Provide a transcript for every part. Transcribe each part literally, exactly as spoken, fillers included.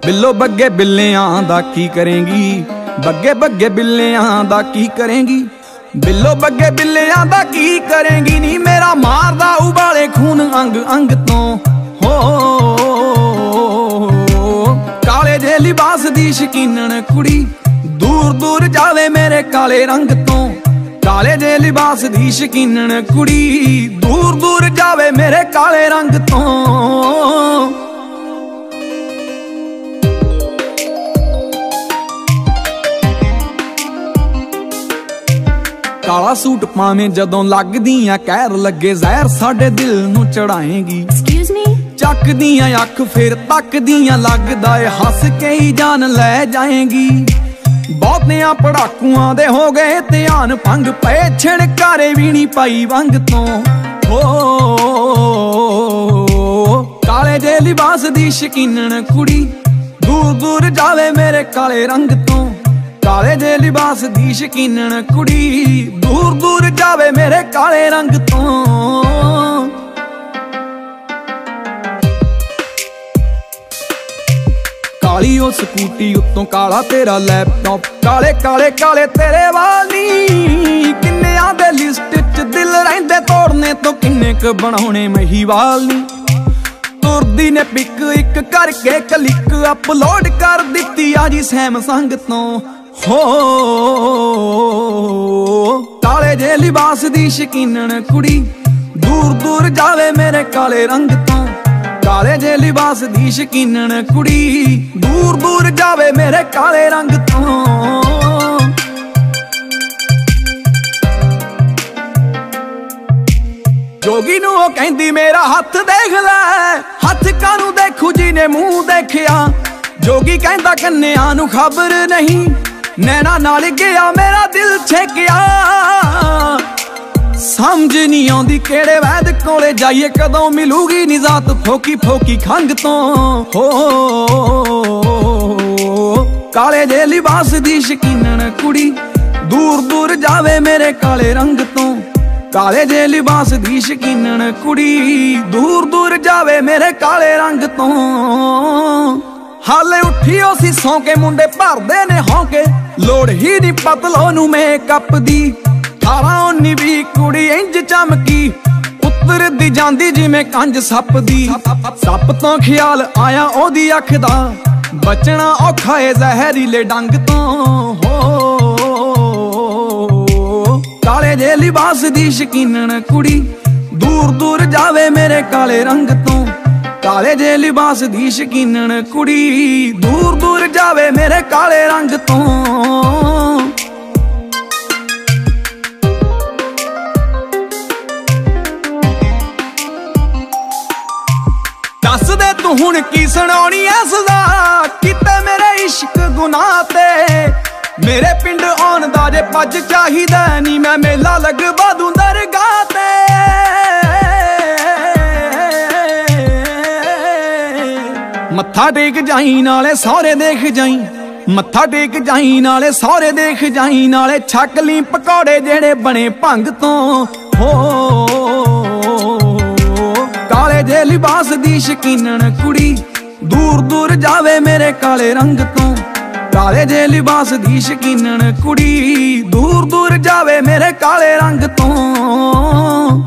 ਬਿੱਲੋ ਬੱਗੇ ਬਿੱਲਿਆਂ ਦਾ ਕੀ ਕਰੇਂਗੀ, ਬੱਗੇ ਬੱਗੇ ਬਿੱਲਿਆਂ ਦਾ ਕੀ ਕਰੇਂਗੀ, ਬਿੱਲੋ ਬੱਗੇ ਬਿੱਲਿਆਂ ਦਾ ਕੀ ਕਰੇਂਗੀ ਨੀ ਮੇਰਾ ਮਾਰਦਾ ਉਬਾਲੇ ਖੂਨ ਅੰਗ ਅੰਗ ਤੋਂ। ਹੋ ਕਾਲੇ ਜੇ ਲਿਬਾਸ ਦੀ ਸ਼ਕੀਨਣ ਕੁੜੀ ਦੂਰ ਦੂਰ ਜਾਵੇ ਮੇਰੇ ਕਾਲੇ ਰੰਗ ਤੋਂ। ਕਾਲੇ ਜੇ ਲਿਬਾਸ ਦੀ ਸ਼ਕੀਨਣ ਕੁੜੀ ਦੂਰ ਦੂਰ ਜਾਵੇ ਮੇਰੇ ਕਾਲੇ ਰੰਗ ਤੋਂ। ਕਾਲਾ ਸੂਟ ਪਾਵੇਂ ਜਦੋਂ ਲੱਗਦੀਆਂ ਕਹਿਰ ਲੱਗੇ ਜ਼ਹਿਰ ਸਾਡੇ ਦਿਲ ਨੂੰ ਚੜਾਏਂਗੀ। Excuse me? ਚੱਕਦੀਆਂ ਅੱਖ ਫਿਰ ਤੱਕਦੀਆਂ ਲੱਗਦਾ ਏ ਹੱਸ ਕੇ ਹੀ ਜਾਨ ਲੈ ਜਾਏਂਗੀ। ਬਹੁਤਿਆਂ ਪੜਾਕੂਆਂ ਦੇ ਹੋ ਗਏ ਧਿਆਨ ਭੰਗ ਪਏ ਛਿੜਕਾਰੇ ਵੀ ਨੀ ਪਾਈ ਵੰਗ ਤੋਂ। ਹੋ ਕਾਲੇ ਜੇ ਲਿਬਾਸ ਦੀ ਸ਼ਕੀਨਣ ਕੁੜੀ ਦੂਰ ਦੂਰ ਜਾਵੇ ਮੇਰੇ ਕਾਲੇ ਰੰਗ ਤੋਂ। ਕਾਲੇ ਜੇ ਲਿਬਾਸ ਦੀ ਸ਼ਕੀਨਣ ਕੁੜੀ ਦੂਰ ਦੂਰ ਜਾਵੇ ਮੇਰੇ ਕਾਲੇ ਰੰਗ ਤੋਂ। ਕਾਲੀ ਉਹ ਸਕੂਟੀ ਉੱਤੋਂ ਕਾਲਾ ਤੇਰਾ ਲੈਪਟਾਪ, ਕਾਲੇ ਕਾਲੇ ਕਾਲੇ ਤੇਰੇ ਵਾਲੀ ਕਿੰਨਿਆਂ ਦੇ ਲਿਸਟ ਚ ਦਿਲ ਰਹਿੰਦੇ ਤੋੜਨੇ ਤੋਂ ਕਿੰਨੇ ਕ ਬਣਾਉਣੇ ਮਹੀਵਾਲ ਨੀ। ਤੁਰਦੀ ਨੇ ਪਿਕ ਇੱਕ ਕਰਕੇ ਕਲਿੱਕ ਅਪਲੋਡ ਕਰ ਦਿੱਤੀ ਆ ਜੀ ਸੈਮਸੰਗ ਤੋਂ। ਹੋ ਕਾਲੇ ਜੇ ਲਿਬਾਸ ਦੀ ਸ਼ਕੀਨਣ ਕੁੜੀ ਦੂਰ ਦੂਰ ਜਾਵੇ ਮੇਰੇ ਕਾਲੇ ਰੰਗ ਤੋਂ। ਕਾਲੇ ਜੇ ਲਿਬਾਸ ਦੀ ਸ਼ਕੀਨਣ ਕੁੜੀ ਦੂਰ ਦੂਰ ਜਾਵੇ ਮੇਰੇ ਕਾਲੇ ਰੰਗ ਤੋਂ। ਜੋਗੀ ਨੂੰ ਉਹ ਕਹਿੰਦੀ ਮੇਰਾ ਹੱਥ ਦੇਖ ਲੈ, ਹੱਥ ਕਾਨੂੰ ਦੇਖੂ ਜਿਹਨੇ ਮੂੰਹ ਦੇਖਿਆ। ਜੋਗੀ ਕਹਿੰਦਾ ਕੰਨਿਆਂ ਨੂੰ ਖਬਰ ਨਹੀਂ, ਨੈਣਾ ਨਾਲ ਗਿਆ ਮੇਰਾ ਦਿਲ ਛੇਕਿਆ। ਸਮਝ ਨਹੀਂ ਆਉਂਦੀ ਕਿਹੜੇ ਵੈਦ ਕੋਲੇ ਜਾਈਏ, ਕਦੋਂ ਮਿਲੂਗੀ ਨਿਜ਼ਾਤ ਫੋਕੀ ਫੋਕੀ ਖੰਗ ਤੋਂ। ਹੋ ਕਾਲੇ ਜੇ ਲਿਬਾਸ ਦੀ ਸ਼ਕੀਨਣ ਕੁੜੀ ਦੂਰ ਦੂਰ ਜਾਵੇ ਮੇਰੇ ਕਾਲੇ ਰੰਗ ਤੋਂ। ਕਾਲੇ ਜੇ ਲਿਬਾਸ ਦੀ ਸ਼ਕੀਨਣ ਕੁੜੀ ਦੂਰ ਦੂਰ ਜਾਵੇ ਮੇਰੇ ਕਾਲੇ ਰੰਗ ਤੋਂ। ਹਾਲੇ ਉੱਠੀ ਉਹ ਸੀ ਸੌਂ ਕੇ ਮੁੰਡੇ ਭਰਦੇ ਨੇ ਹੌਂਕੇ, ਲੋੜ ਹੀ ਨਹੀਂ ਪਤਲੋ ਨੂੰ ਮੇਕਅਪ ਦੀ। ਅਠਾਰਾਂ ਉੱਨੀ ਵੀਹ ਕੁੜੀ ਇੰਜ ਚਮਕੀ ਉਤਰਦੀ ਜਾਂਦੀ ਜਿਵੇਂ ਕੰਜ ਸੱਪ ਦੀ। ਸੱਪ ਤੋਂ ਖਿਆਲ ਆਇਆ ਉਹਦੀ ਅੱਖ ਦਾ, ਬਚਣਾ ਔਖਾ ਏ ਜ਼ਹਿਰੀਲੇ ਡੰਗ ਤੋਂ। ਹੋ ਕਾਲੇ ਜੇ ਲਿਬਾਸ ਦੀ ਸ਼ਕੀਨਣ ਕੁੜੀ ਦੂਰ ਦੂਰ ਜਾਵੇ ਮੇਰੇ ਕਾਲੇ ਰੰਗ ਤੋਂ। ਕਾਲੇ ਜੇ ਲਿਬਾਸ ਦੀ ਸ਼ਕੀਨਣ ਕੁੜੀ ਦੂਰ ਦੂਰ ਜਾਵੇ ਮੇਰੇ ਕਾਲੇ ਰੰਗ ਤੋਂ। ਦੱਸ ਦੇ ਤੂੰ ਹੁਣ ਕੀ ਸੁਣਾਉਣੀ ਐ ਸਜ਼ਾ, ਕਿਤੇ ਮੇਰੇ ਇਸ਼ਕ ਗੁਨਾਹ ਤੇ। ਮੇਰੇ ਪਿੰਡ ਆਉਣ ਦਾ ਜੇ ਪੱਜ ਚਾਹੀਦਾ ਨੀ, ਮੈਂ ਮੇਲਾ ਲਗਵਾ ਦੂੰ ਦਰਗਾਹ ਤੇ। ਮੱਥਾ ਟੇਕ ਜਾਈ ਨਾਲੇ ਸਹੁਰੇ ਦੇਖ ਜਾਈ, ਮੱਥਾ ਟੇਕ ਜਾਈ ਨਾਲੇ ਸਹੁਰੇ ਦੇਖ ਜਾਈ, ਨਾਲੇ ਛਕ ਲਈ ਪਕੌੜੇ ਜਿਹੜੇ ਬਣੇ ਭੰਗ ਤੋਂ। ਹੋ ਕਾਲੇ ਜੇ ਲਿਬਾਸ ਦੀ ਸ਼ਕੀਨਣ ਕੁੜੀ ਦੂਰ ਦੂਰ ਜਾਵੇ ਮੇਰੇ ਕਾਲੇ ਰੰਗ ਤੋਂ। ਕਾਲੇ ਜੇ ਲਿਬਾਸ ਦੀ ਸ਼ਕੀਨਣ ਕੁੜੀ ਦੂਰ ਦੂਰ ਜਾਵੇ ਮੇਰੇ ਕਾਲੇ ਰੰਗ ਤੋਂ।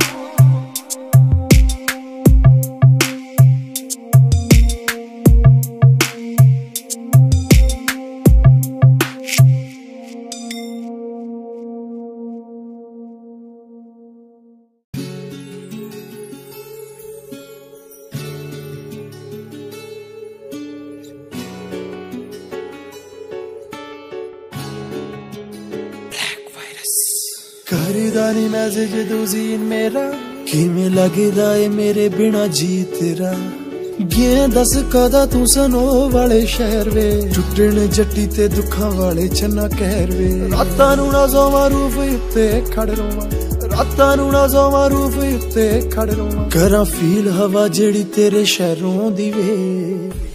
ਕਰਦਾ ਨੀ ਮੈਸੇਜ ਤੁਸੀਂ ਮੇਰਾ, ਕਿਵੇਂ ਲੱਗਦਾ ਏ ਮੇਰੇ ਬਿਨਾ ਜੀ ਤੇਰਾ। ਗਿਆ ਦੱਸ ਕਦਾ ਤੂੰ ਸਨੋ ਵਾਲੇ ਸ਼ਹਿਰ ਵੇ, ਟੁੱਟਣ ਜੱਟੀ ਤੇ ਦੁੱਖਾਂ ਵਾਲੇ ਚੰਨਾ ਕਹਿਰ ਵੇ। ਰਾਤਾਂ ਨੂੰ ਨਾ ਸੋਵਾਂ ਰੂਫ ਉੱਤੇ ਖੜ ਰੋਵਾਂ, ਰਾਤਾਂ ਨੂੰ ਨਾ ਸੋਵਾਂ ਰੂਫ ਉੱਤੇ ਖੜ ਰੋਵਾਂ। ਕਰਾਂ ਫੀਲ ਹਵਾ ਜਿਹੜੀ ਤੇਰੇ ਸ਼ਹਿਰੋਂ ਦੀ ਵੇ।